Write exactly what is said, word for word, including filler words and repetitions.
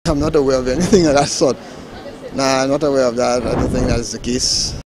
I'm not aware of anything of that sort. Nah, I'm not aware of that. I don't think that is the case.